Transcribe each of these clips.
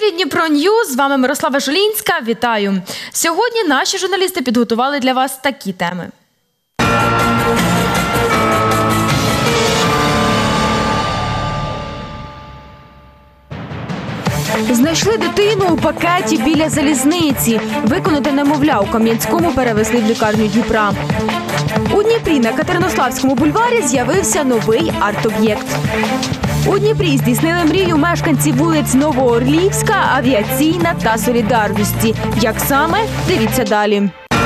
ефірі Дніпро Ньюз, з вами Мирослава Жолінська. Вітаю! Сьогодні наші журналісти підготували для вас такі теми. Знайшли дитину у пакеті біля залізниці. Виконати немовля у Кам'янському перевезли в лікарню Дніпра. У Дніпрі на Катеринославському бульварі з'явився новий арт-об'єкт. У Дніпрі здійснили мрію мешканців вулиць Новоорлівська, Авіаційна та Солідарності. Як саме? Дивіться далі.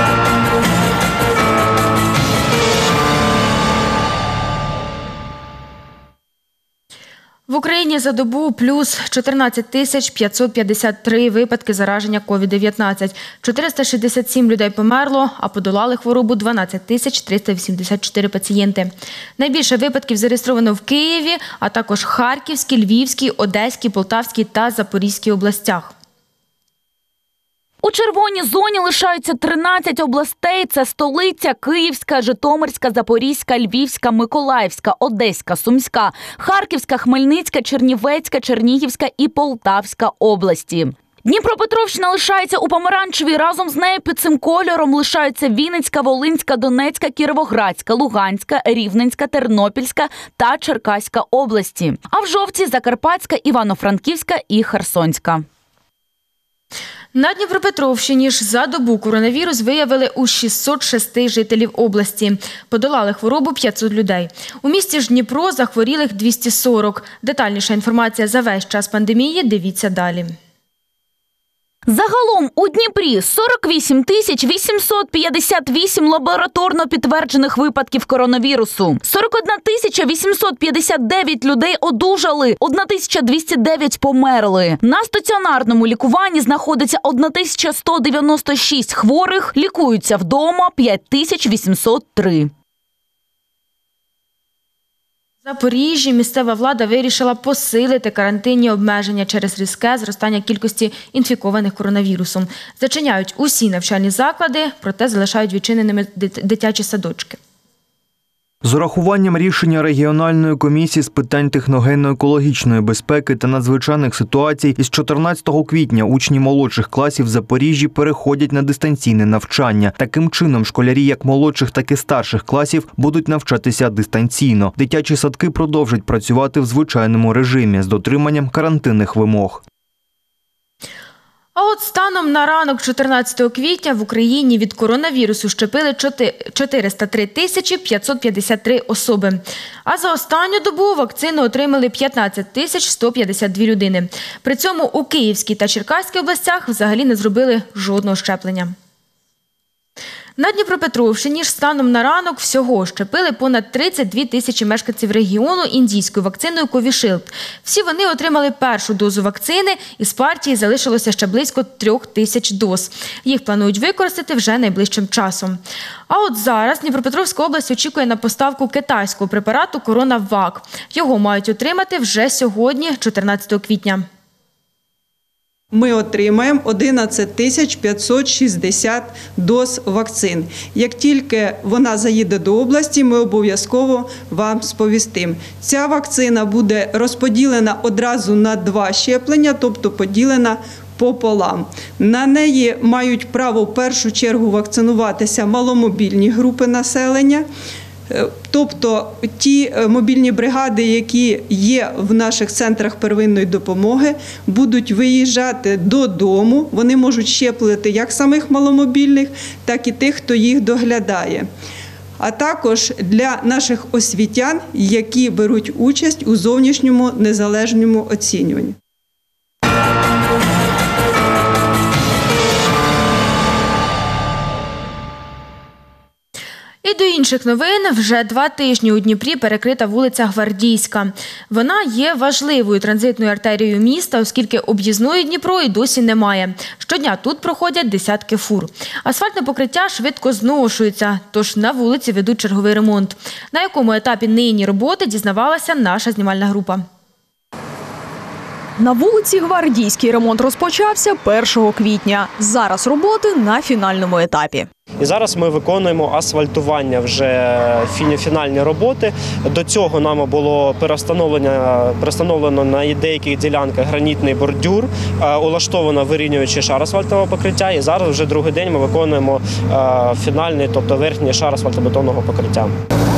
В Україні за добу плюс 14 553 випадки зараження COVID-19. 467 людей померло, а подолали хворобу 12 384 пацієнти. Найбільше випадків зареєстровано в Києві, а також Харківській, Львівській, Одеській, Полтавській та Запорізькій областях. У червоній зоні лишаються 13 областей. Це столиця, Київська, Житомирська, Запорізька, Львівська, Миколаївська, Одеська, Сумська, Харківська, Хмельницька, Чернівецька, Чернігівська і Полтавська області. Дніпропетровщина лишається у помаранчевій, разом з нею під цим кольором лишаються Вінницька, Волинська, Донецька, Кіровоградська, Луганська, Рівненська, Тернопільська та Черкаська області. А в жовтій – Закарпатська, Івано-Франківська і Херсонська. На Дніпропетровщині ж за добу коронавірус виявили у 606 жителів області. Подолали хворобу 500 людей. У місті ж Дніпро захворілих 240. Детальніша інформація за весь час пандемії дивіться далі. Загалом у Дніпрі 48 858 лабораторно підтверджених випадків коронавірусу. 41 859 людей одужали, 1209 померли. На стаціонарному лікуванні знаходиться 1196 хворих, лікуються вдома 5803. В Запоріжжі місцева влада вирішила посилити карантинні обмеження через різке зростання кількості інфікованих коронавірусом. Зачиняють усі навчальні заклади, проте залишають відчиненими дитячі садочки. З урахуванням рішення регіональної комісії з питань техногенно-екологічної безпеки та надзвичайних ситуацій із 14 квітня учні молодших класів в Запоріжжі переходять на дистанційне навчання. Таким чином, школярі як молодших, так і старших класів будуть навчатися дистанційно. Дитячі садки продовжать працювати в звичайному режимі з дотриманням карантинних вимог. А от станом на ранок 14 квітня в Україні від коронавірусу щепили 403 553 особи. А за останню добу вакцину отримали 15 152 людини. При цьому у Київській та Черкаській областях взагалі не зробили жодного щеплення. На Дніпропетровщині ж станом на ранок всього щепили понад 32 тисячі мешканців регіону індійською вакциною Covishield. Всі вони отримали першу дозу вакцини, і з партії залишилося ще близько 3 тисяч доз. Їх планують використати вже найближчим часом. А от зараз Дніпропетровська область очікує на поставку китайського препарату CoronaVac. Його мають отримати вже сьогодні, 14 квітня. Ми отримаємо 11 560 доз вакцин. Як тільки вона заїде до області, ми обов'язково вам сповістимо. Ця вакцина буде розподілена одразу на 2 щеплення, тобто поділена пополам. На неї мають право в першу чергу вакцинуватися маломобільні групи населення. Тобто ті мобільні бригади, які є в наших центрах первинної допомоги, будуть виїжджати додому. Вони можуть щеплити як самих маломобільних, так і тих, хто їх доглядає. А також для наших освітян, які беруть участь у зовнішньому незалежному оцінюванні. І до інших новин. Вже 2 тижні у Дніпрі перекрита вулиця Гвардійська. Вона є важливою транзитною артерією міста, оскільки об'їзної Дніпро і досі немає. Щодня тут проходять десятки фур. Асфальтне покриття швидко зношується, тож на вулиці ведуть черговий ремонт. На якому етапі нині роботи, дізнавалася наша знімальна група. На вулиці Гвардійській ремонт розпочався 1 квітня. Зараз роботи на фінальному етапі. І зараз ми виконуємо асфальтування, вже фінальні роботи. До цього нам було перестановлено на деяких ділянках гранітний бордюр, улаштовано вирівнюючий шар асфальтового покриття. І зараз вже другий день ми виконуємо фінальний, тобто верхній шар асфальтобетонного покриття.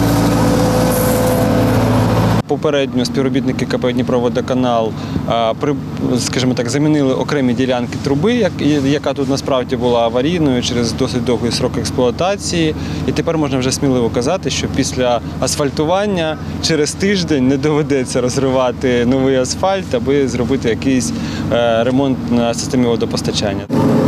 Попередньо співробітники КП «Дніпроводоканал», скажімо так, замінили окремі ділянки труби, яка тут насправді була аварійною через досить довгий срок експлуатації. І тепер можна вже сміливо казати, що після асфальтування через тиждень не доведеться розривати новий асфальт, аби зробити якийсь ремонт на системі водопостачання.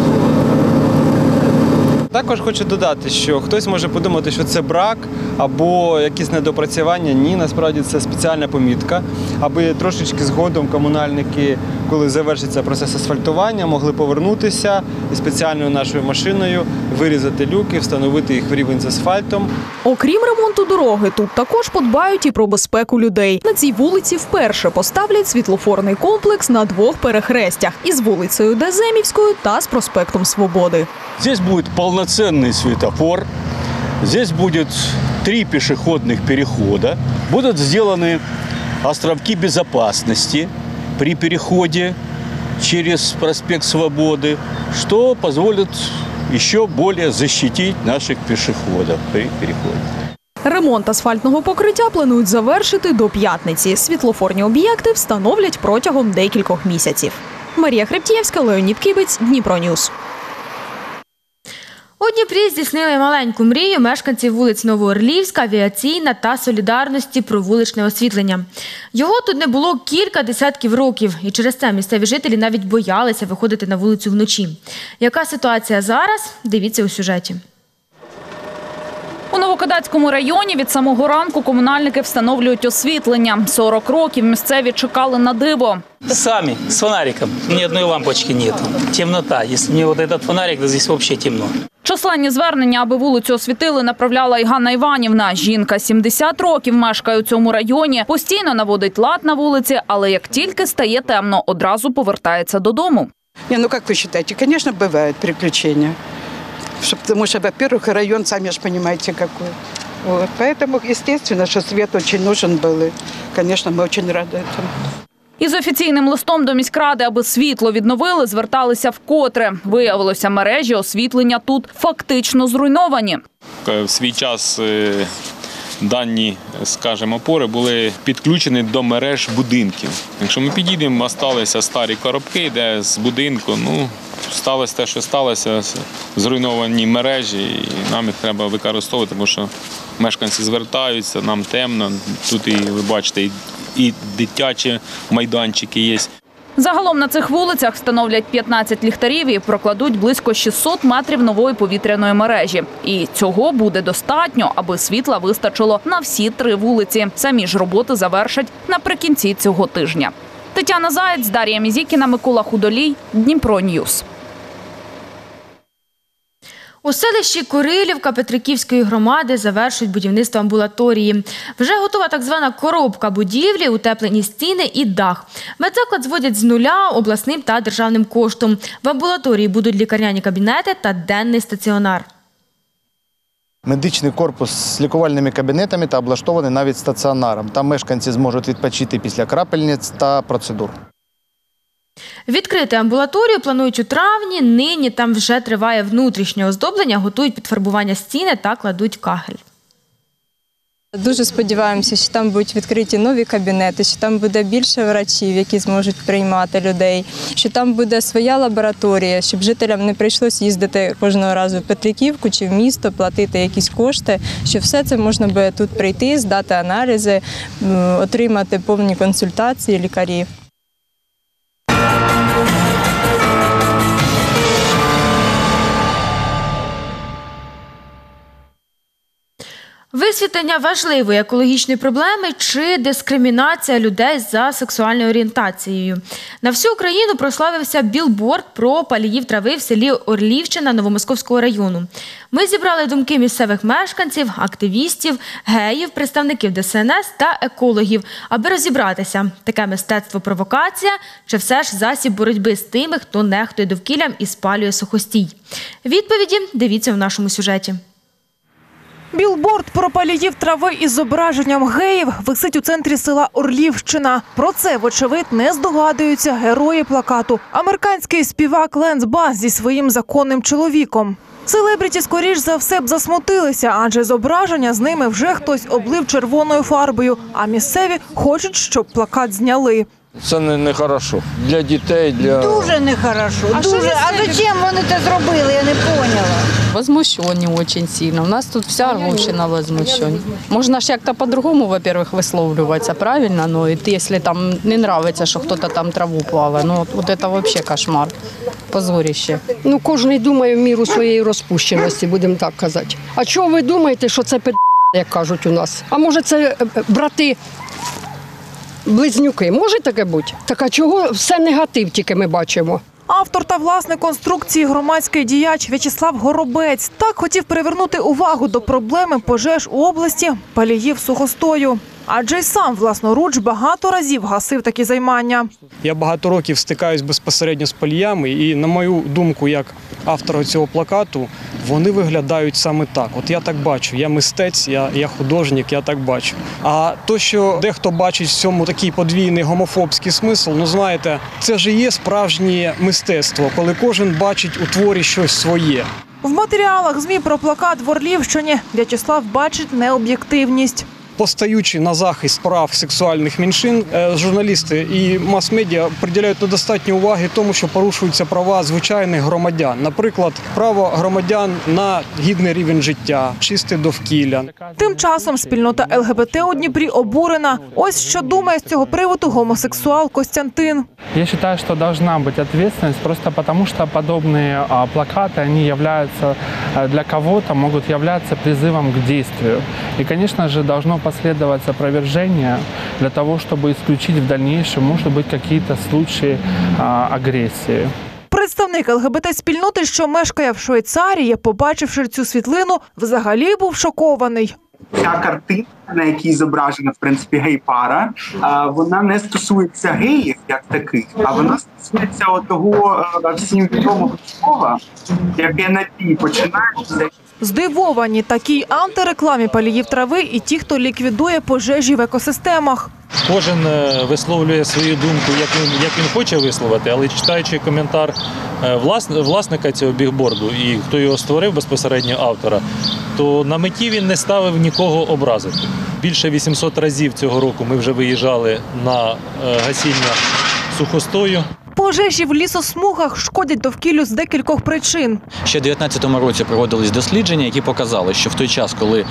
Також хочу додати, що хтось може подумати, що це брак або якісь недопрацювання. Ні, насправді це спеціальна помітка, аби трошечки згодом комунальники, коли завершиться процес асфальтування, могли повернутися і спеціальною нашою машиною вирізати люки, встановити їх в рівень з асфальтом. Окрім ремонту дороги, тут також подбають і про безпеку людей. На цій вулиці вперше поставлять світлофорний комплекс на 2 перехрестях – із вулицею Деземівською та з проспектом Свободи. Здесь будет полноценный светофор, здесь будет 3 пешеходных перехода, будут сделаны островки безопасности при переходе через проспект Свободы, что позволит еще более защитить наших пешеходов при переходе. Ремонт асфальтного покриття планують завершити до п'ятниці. Світлофорні об'єкти встановлять протягом декількох місяців. Марія Хребтієвська, Леонід Кибець, Дніпроньюз. У Дніпрі здійснили маленьку мрію мешканців вулиць Новоорлівська, Авіаційна та Солідарності про вуличне освітлення. Його тут не було кілька десятків років, і через це місцеві жителі навіть боялися виходити на вулицю вночі. Яка ситуація зараз? Дивіться у сюжеті. У Новокодацькому районі від самого ранку комунальники встановлюють освітлення. 40 років місцеві чекали на диво. Сами, с фонариком. Ни одной лампочки нет. Темнота. Если не вот этот фонарик, то здесь вообще темно. Численні звернення, аби вулицю освітили, направляла і Ганна Іванівна. Жінка 70 років мешкає у цьому районі, постійно наводить лад на вулиці, але як тільки стає темно, одразу повертається додому. Ну как вы считаете? Конечно, бывают приключения. Потому что, во-первых, район, сами же понимаете, какой. Вот. Поэтому, естественно, что свет очень нужен был. И, конечно, мы очень рады этому. Із офіційним листом до міськради, аби світло відновили, зверталися вкотре. Виявилося, мережі освітлення тут фактично зруйновані. В свій час дані, скажімо, опори були підключені до мереж будинків. Якщо ми підійдемо, залишилися старі коробки, де з будинку, сталося те, що сталося, зруйновані мережі, і нам їх треба використовувати, тому що мешканці звертаються, нам темно, тут і ви бачите, і дитячі майданчики є. Загалом на цих вулицях встановлять 15 ліхтарів і прокладуть близько 600 метрів нової повітряної мережі. І цього буде достатньо, аби світла вистачило на всі 3 вулиці. Самі ж роботи завершать наприкінці цього тижня. Тетяна Заєць, Дар'я Мізікіна, Микола Худолій, Дніпроньюз. У селищі Курилівка Петриківської громади завершують будівництво амбулаторії. Вже готова так звана коробка будівлі, утеплені стіни і дах. Медзаклад зводять з нуля обласним та державним коштом. В амбулаторії будуть лікарняні кабінети та денний стаціонар. Медичний корпус з лікувальними кабінетами та облаштований навіть стаціонаром. Там мешканці зможуть відпочити після крапельниць та процедур. Відкрити амбулаторію планують у травні. Нині там вже триває внутрішнє оздоблення, готують підфарбування стіни та кладуть кахель. Дуже сподіваємося, що там будуть відкриті нові кабінети, що там буде більше врачів, які зможуть приймати людей, що там буде своя лабораторія, щоб жителям не прийшлося їздити кожного разу в Петриківку чи в місто, платити якісь кошти, що все це можна буде тут прийти, здати аналізи, отримати повні консультації лікарів. Висвітлення важливої екологічної проблеми чи дискримінація людей за сексуальною орієнтацією. На всю Україну прославився білборд про паліїв трави в селі Орлівщина Новомосковського району. Ми зібрали думки місцевих мешканців, активістів, геїв, представників ДСНС та екологів, аби розібратися, таке мистецтво провокація чи все ж засіб боротьби з тими, хто нехтує довкіллям і спалює сухостій. Відповіді дивіться в нашому сюжеті. Білборд про паліїв трави із зображенням геїв висить у центрі села Орлівщина. Про це, вочевидь, не здогадуються герої плакату – американський співак Ленс Бас зі своїм законним чоловіком. Селебріті, скоріш за все, б засмутилися, адже зображення з ними вже хтось облив червоною фарбою, а місцеві хочуть, щоб плакат зняли. Це не хорошо. Для дітей, для... Дуже нехорошо. Дуже. А зачем вони це зробили, я не поняла. Возмущені дуже сильно. У нас тут вся Орлівщина возмущена. Можна ж як-то по-другому, во-первых, висловлюватися, правильно? Ну, і якщо там не подобається, що хтось там траву плаває, ну, от це взагалі кошмар, позоріще. Ну, кожен думає в міру своєї розпущеності, будемо так казати. А чого ви думаєте, що це як кажуть у нас? А може це брати... близнюки. Може таке бути? Так а чого все негатив тільки ми бачимо? Автор та власник конструкції громадський діяч В'ячеслав Горобець так хотів привернути увагу до проблеми пожеж у області паліїв сухостою. Адже й сам власноруч багато разів гасив такі займання. Я багато років стикаюсь безпосередньо з паліями і, на мою думку, як автора цього плакату, вони виглядають саме так. От я так бачу, я мистець, я художник, я так бачу. А то, що дехто бачить в цьому такий подвійний гомофобський смисл, ну знаєте, це ж і є справжнє мистецтво, коли кожен бачить у творі щось своє. В матеріалах ЗМІ про плакат в Орлівщині В'ячеслав бачить необ'єктивність. Постаючи на захист прав сексуальних меншин, журналісти і мас-медіа приділяють недостатньо уваги тому, що порушуються права звичайних громадян. Наприклад, право громадян на гідний рівень життя, чисте довкілля. Тим часом спільнота ЛГБТ у Дніпрі обурена. Ось що думає з цього приводу гомосексуал Костянтин. Я считаю, что должна быть ответственность просто потому, что подобные плакаты, они являются для кого-то, могут являться призывом к действию. И, конечно же, должно последовать опровержение для того, чтобы исключить в дальнейшем, может быть, какие-то случаи агрессии. Представник ЛГБТ-спільноти, що мешкає в Швейцарії, побачивши цю світлину, взагалі був шокований. Ця картина, на якій зображена, в принципі, гей-пара, вона не стосується геїв як таких, а вона стосується того всім відомого слова, яке напій починається. Здивовані такій антирекламі паліїв трави і ті, хто ліквідує пожежі в екосистемах. Кожен висловлює свою думку, як він хоче висловити, але читаючи коментар власника цього бігборду і хто його створив, безпосередньо автора, то на меті він не ставив нікого образити. Більше 800 разів цього року ми вже виїжджали на гасіння сухостою. Пожежі в лісосмугах шкодять довкіллю з декількох причин. Ще в 2019 році проводились дослідження, які показали, що в той час, коли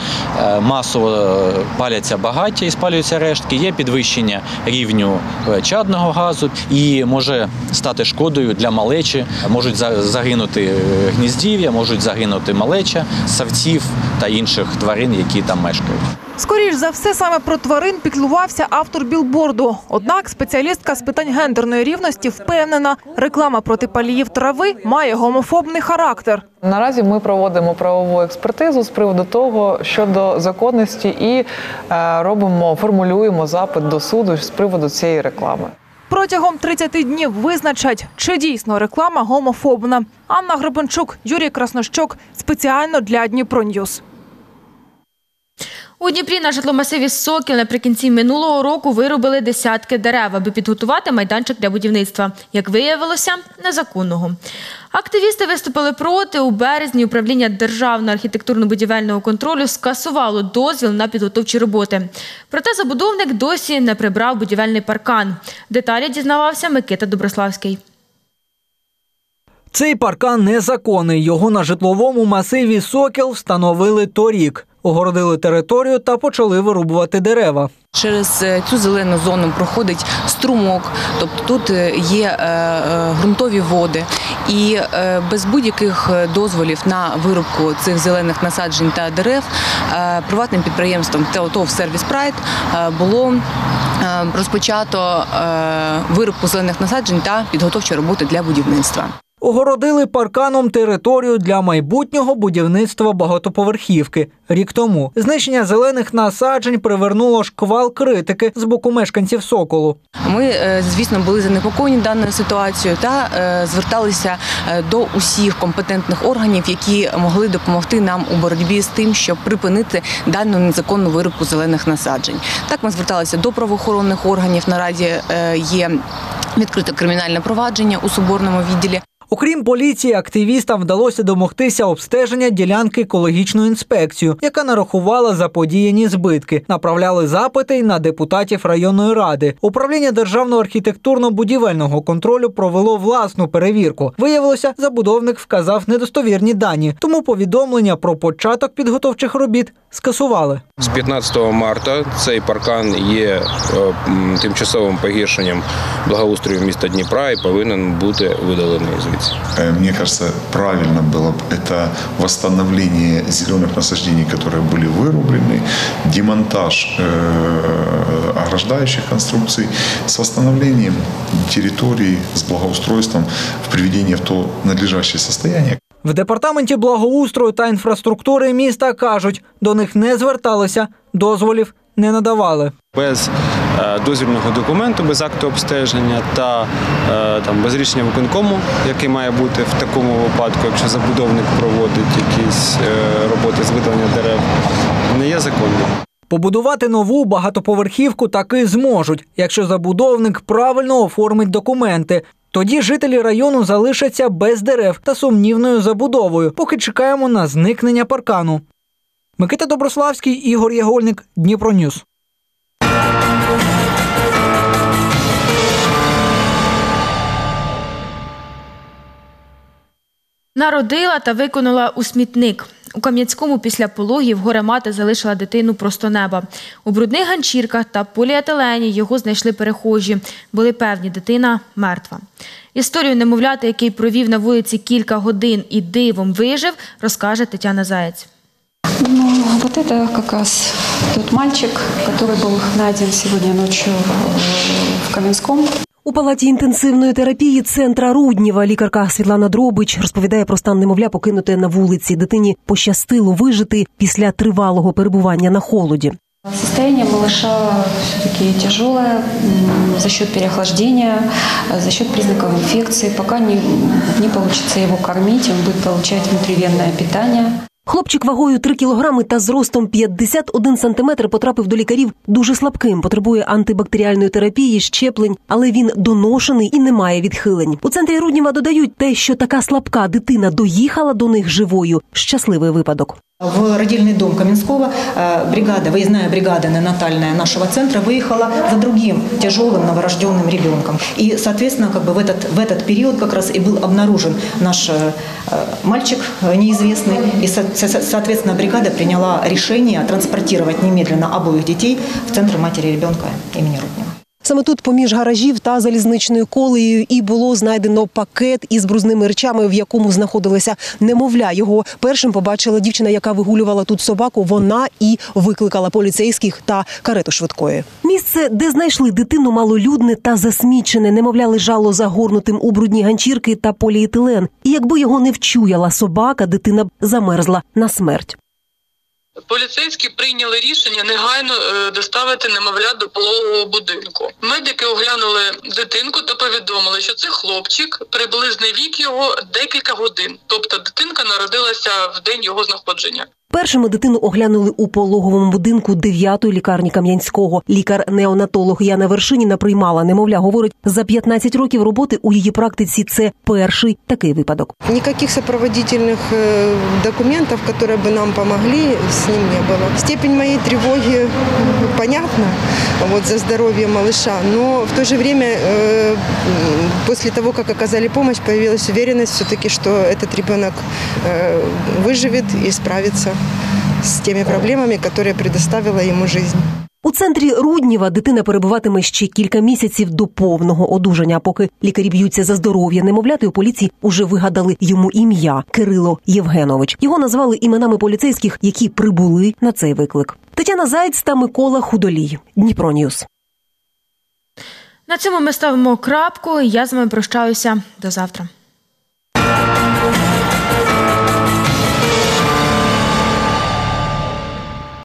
масово паляться багаття і спалюються рештки, є підвищення рівню чадного газу і може стати шкодою для малечі. Можуть загинути гніздів'я, можуть загинути малеча, савців та інших тварин, які там мешкають. Скоріш за все, саме про тварин піклувався автор білборду. Однак спеціалістка з питань гендерної рівності впевнена, реклама проти паліїв трави має гомофобний характер. Наразі ми проводимо правову експертизу з приводу того, щодо законності і формулюємо запит до суду з приводу цієї реклами. Протягом 30 днів визначать, чи дійсно реклама гомофобна. Анна Гребенчук, Юрій Краснощок. Спеціально для Дніпро-Ньюс. У Дніпрі на житломасиві «Сокіл» наприкінці минулого року вирубили десятки дерев, аби підготувати майданчик для будівництва. Як виявилося, незаконного. Активісти виступили проти. У березні управління Державного архітектурно-будівельного контролю скасувало дозвіл на підготовчі роботи. Проте забудовник досі не прибрав будівельний паркан. Деталі дізнавався Микита Доброславський. Цей паркан незаконний. Його на житловому масиві «Сокіл» встановили торік. огородили територію та почали вирубувати дерева. Через цю зелену зону проходить струмок, тобто тут є ґрунтові води. І без будь-яких дозволів на вирубку цих зелених насаджень та дерев приватним підприємством ТОВ «Сервіс Прайд» було розпочато вирубку зелених насаджень та підготовчі роботи для будівництва. Огородили парканом територію для майбутнього будівництва багатоповерхівки рік тому. Знищення зелених насаджень привернуло шквал критики з боку мешканців Соколу. Ми, звісно, були занепокоєні даною ситуацією та зверталися до усіх компетентних органів, які могли допомогти нам у боротьбі з тим, щоб припинити дану незаконну вирубку зелених насаджень. Так, ми зверталися до правоохоронних органів. Наразі є відкрите кримінальне провадження у Соборному відділі. Окрім поліції, активістам вдалося домогтися обстеження ділянки екологічною інспекцією, яка нарахувала заподіяні збитки. Направляли запити й на депутатів районної ради. Управління Державного архітектурно-будівельного контролю провело власну перевірку. Виявилося, забудовник вказав недостовірні дані, тому повідомлення про початок підготовчих робіт скасували. З 15 марта цей паркан є тимчасовим погіршенням благоустрою міста Дніпра і повинен бути видалений звідси. Мне кажется, правильно было бы это восстановление зеленых насаждений, которые были вырублены, демонтаж ограждающих конструкций с восстановлением территории, с благоустройством, в приведение в то надлежащее состояние. В департаменті благоустрою та інфраструктури міста кажуть, до них не зверталися, дозволів не надавали. Без дозвільного документу, без акту обстеження та без рішення виконкому, який має бути в такому випадку, якщо забудовник проводить якісь роботи з видалення дерев, не є законним. Побудувати нову багатоповерхівку таки зможуть, якщо забудовник правильно оформить документи. Тоді жителі району залишаться без дерев та сумнівною забудовою, поки чекаємо на зникнення паркану. Микита Доброславський, Ігор Ягольник, Дніпроньюз. Народила та викинула у смітник. У Кам'янському після пологів горе-мати залишила дитину просто неба. У брудних ганчірках та поліетилені його знайшли перехожі. Були певні, дитина мертва. Історію немовляти, який провів на вулиці кілька годин і дивом вижив, розкаже Тетяна Заєць. Вот это как раз тот мальчик, который был найден сегодня ночью в Кам'янському. У палаті інтенсивної терапії центра Рудніва лікарка Світлана Дробич розповідає про стан немовля, покинуте на вулиці. Дитині пощастило вижити після тривалого перебування на холоді. Состояние малыша все-таки тяжелое за счет переохлаждения, за счет признаков инфекции. Пока не получится его кормить, он будет получать внутривенное питание. Хлопчик вагою 3 кілограми та зростом 51 сантиметр потрапив до лікарів дуже слабким, потребує антибактеріальної терапії, щеплень, але він доношений і не має відхилень. У центрі Рудніва додають, те, що така слабка дитина доїхала до них живою – щасливий випадок. В родильный дом Каменского бригада, выездная бригада неонатальная нашего центра выехала за другим тяжелым новорожденным ребенком. И, соответственно, в этот период как раз и был обнаружен наш мальчик неизвестный. И, соответственно, бригада приняла решение транспортировать немедленно обоих детей в центр матери и ребенка имени Руднева. Саме тут, поміж гаражів та залізничною колеєю, і було знайдено пакет із брузними речами, в якому знаходилося немовля. Його першим побачила дівчина, яка вигулювала тут собаку. Вона і викликала поліцейських та карету швидкої. Місце, де знайшли дитину, малолюдне та засмічене. Немовля лежало загорнутим у брудні ганчірки та поліетилен. І якби його не вчуяла собака, дитина б замерзла на смерть. Поліцейські прийняли рішення негайно доставити немовля до пологового будинку. Медики оглянули дитинку та повідомили, що це хлопчик, приблизний вік його декілька годин. Тобто дитинка народилася в день його знаходження. Першими дитину оглянули у пологовому будинку 9-ї лікарні Кам'янського. Лікар-неонатолог Яна Вершиніна приймала немовля. Говорить, за 15 років роботи у її практиці це перший такий випадок. Ніяких супроводительних документів, які б нам допомогли, з ним не було. Степень моєї тривоги понятна за здоров'я малыша, но в то же время после того, как оказали помощь, появилась уверенность все-таки, что этот ребенок выживет и справится с теми проблемами, которые предоставила ему жизнь. У центрі Рудніва дитина перебуватиме ще кілька місяців до повного одужання. Поки лікарі б'ються за здоров'я немовляти, у поліції уже вигадали йому ім'я – Кирило Євгенович. Його назвали іменами поліцейських, які прибули на цей виклик. Тетяна Заєць та Микола Худолій. Дніпро-Ньюс. На цьому ми ставимо крапку. Я з вами прощаюся. До завтра.